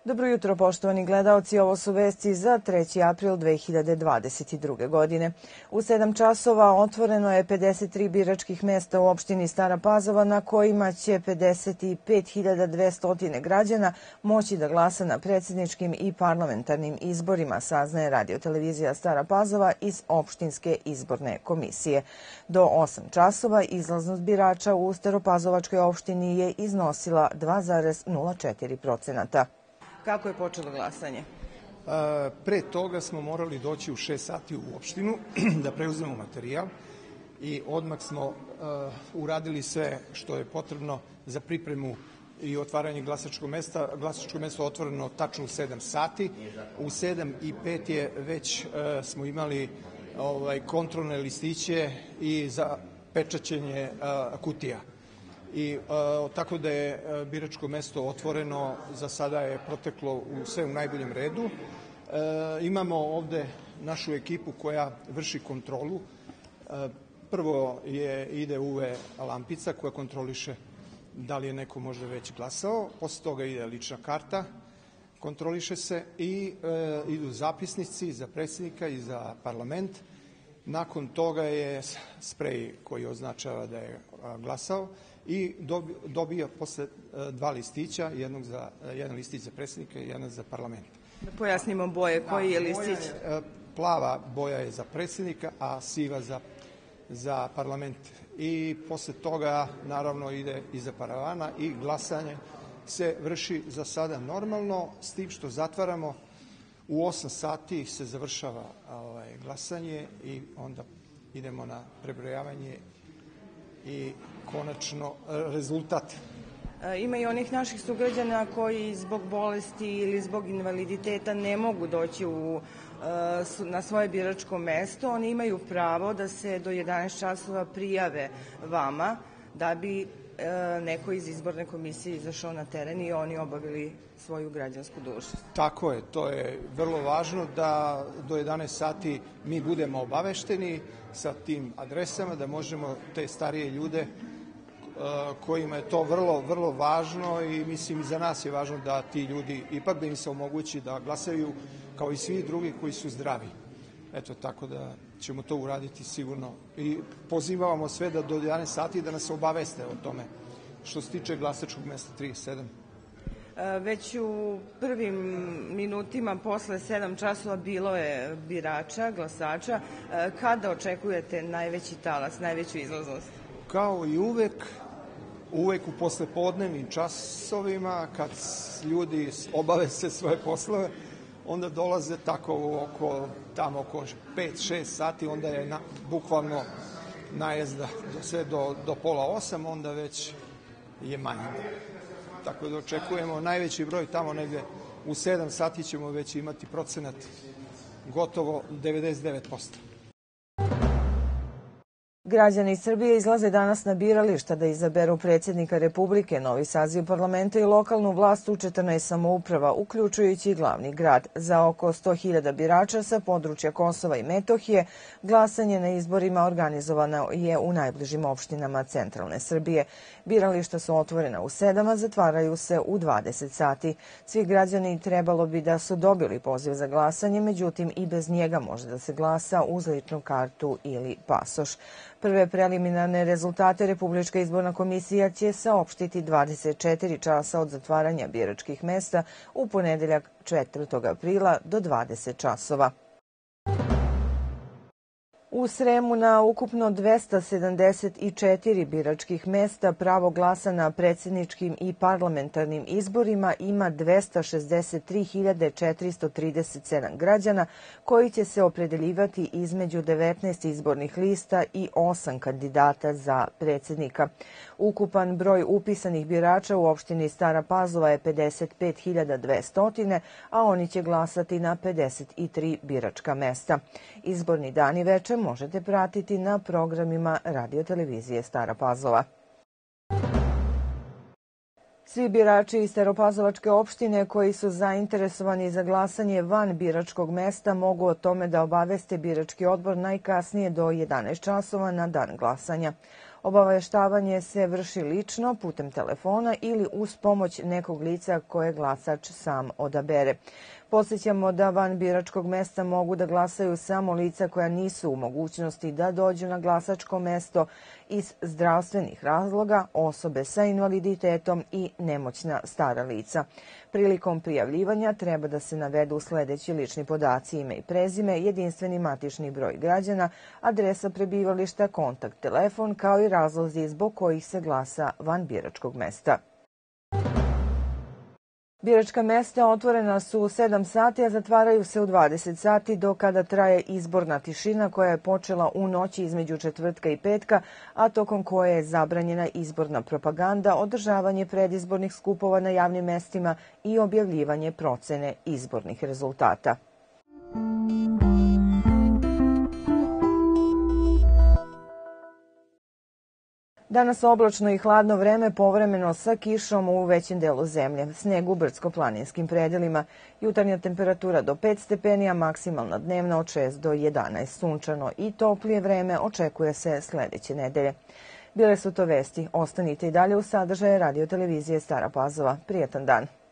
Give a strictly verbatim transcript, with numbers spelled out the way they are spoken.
Dobro jutro, poštovani gledaoci. Ovo su vesti za treći april dve hiljade dvadeset druge. godine. U sedam časova otvoreno je pedeset tri biračkih mesta u opštini Stara Pazova na kojima će pedeset pet hiljada dvesta građana moći da glasa na predsjedničkim i parlamentarnim izborima, saznaje radio-televizija Stara Pazova iz opštinske izborne komisije. Do osam časova izlaznost birača u Staropazovačkoj opštini je iznosila dva zarez nula četiri procenta. Kako je počelo glasanje? Pre toga smo morali doći u šest sati u opštinu da preuzmemo materijal i odmah smo uradili sve što je potrebno za pripremu i otvaranje glasačkog mesta. Glasačko mesto je otvoreno tačno u sedam sati. U sedam i pet je već smo imali kontrolne listiće i za pečaćenje kutija. I tako da je biračko mesto otvoreno, za sada je proteklo u sve u najboljem redu. Imamo ovde našu ekipu koja vrši kontrolu. Prvo je ide U V lampica koja kontroliše da li je neko možda već glasao, posle toga ide lična karta, kontroliše se i idu zapisnici za predsjednika i za parlament. Nakon toga je sprej koji označava da je glasao i dobija posle dva listića, jednog za, jedan listić za predsjednika i jedan za parlament. Da pojasnimo boje, koji je listić? Plava boja je za predsjednika, a siva za, za parlament. I posle toga naravno ide i za paravana i glasanje se vrši za sada normalno, s tim što zatvaramo u osam sati se završava ovaj, glasanje i onda idemo na prebrojavanje i konačno rezultat. Ima i onih naših sugrađana koji zbog bolesti ili zbog invaliditeta ne mogu doći u, na svoje biračko mesto. Oni imaju pravo da se do jedanaest časova prijave vama da bi neko iz izborne komisije izašao na teren i oni obavili svoju građansku dužnost. Tako je, to je vrlo važno da do jedanaest sati mi budemo obavešteni sa tim adresama, da možemo te starije ljude kojima je to vrlo, vrlo važno i mislim i za nas je važno da ti ljudi, ipak da im se omogući da glasaju kao i svi drugi koji su zdravi. Eto, tako da ćemo to uraditi sigurno i pozivamo sve da do jedanaest sati da nas obaveste o tome što se tiče glasačkog mesta trideset sedam. Već u prvim minutima posle sedam časova bilo je birača, glasača. Kada očekujete najveći talas, najveću izlaznost? Kao i uvek, uvek u poslepodnevnim časovima kad ljudi obave se svoje poslove, onda dolaze tako oko, tamo oko pet šest sati, onda je na, bukvalno najezda do, sve do, do pola osam, onda već je manje. Tako da očekujemo najveći broj tamo negde u sedam sati ćemo već imati procenat gotovo devedeset devet posto. Građani Srbije izlaze danas na birališta da izaberu predsjednika Republike, novi saziv parlamenta i lokalnu vlast u četrnaest samouprava, uključujući glavni grad. Za oko sto hiljada birača sa područja Kosova i Metohije glasanje na izborima organizovano je u najbližim opštinama centralne Srbije. Birališta su otvorena u sedam, a zatvaraju se u dvadeset sati. Svi građani trebalo bi da su dobili poziv za glasanje, međutim i bez njega može da se glasa uz ličnu kartu ili pasoš. Prve preliminarne rezultate Republička izborna komisija će saopštiti dvadeset četiri časa od zatvaranja biračkih mesta u ponedeljak četvrtog aprila do dvadeset časova. U Sremu na ukupno dvesta sedamdeset četiri biračkih mesta pravo glasa na predsjedničkim i parlamentarnim izborima ima dvesta šezdeset tri hiljade četiristo trideset sedam građana koji će se opredeljivati između devetnaest izbornih lista i osam kandidata za predsjednika. Ukupan broj upisanih birača u opštini Stara Pazova je pedeset pet hiljada dvesta, a oni će glasati na pedeset tri biračka mesta. Izborni dan i veče možete pratiti na programima radio-televizije Stara Pazova. Svi birači iz Staropazovačke opštine koji su zainteresovani za glasanje van biračkog mesta mogu o tome da obaveste birački odbor najkasnije do jedanaest časova na dan glasanja. Obaveštavanje se vrši lično, putem telefona ili uz pomoć nekog lica koje glasač sam odabere. Podsjećamo da van biračkog mesta mogu da glasaju samo lica koja nisu u mogućnosti da dođu na glasačko mesto iz zdravstvenih razloga, osobe sa invaliditetom i nemoćna stara lica. Prilikom prijavljivanja treba da se navedu sledeći lični podaci: ime i prezime, jedinstveni matični broj građana, adresa prebivališta, kontakt telefon, kao i razlozi zbog kojih se glasa van biračkog mesta. Biračka mesta otvorena su u sedam sati, a zatvaraju se u dvadeset sati, do kada traje izborna tišina koja je počela u noći između četvrtka i petka, a tokom koje je zabranjena izborna propaganda, održavanje predizbornih skupova na javnim mestima i objavljivanje procene izbornih rezultata. Danas oblačno i hladno vreme, povremeno sa kišom u većem delu zemlje. Sneg u brdsko-planinskim predelima. Jutarnja temperatura do pet stepeni, a maksimalna dnevna od šest do jedanaest. Sunčano i toplije vreme očekuje se sledeće nedelje. Bile su to vesti. Ostanite i dalje u sadržaje radio televizije Stara Pazova. Prijetan dan.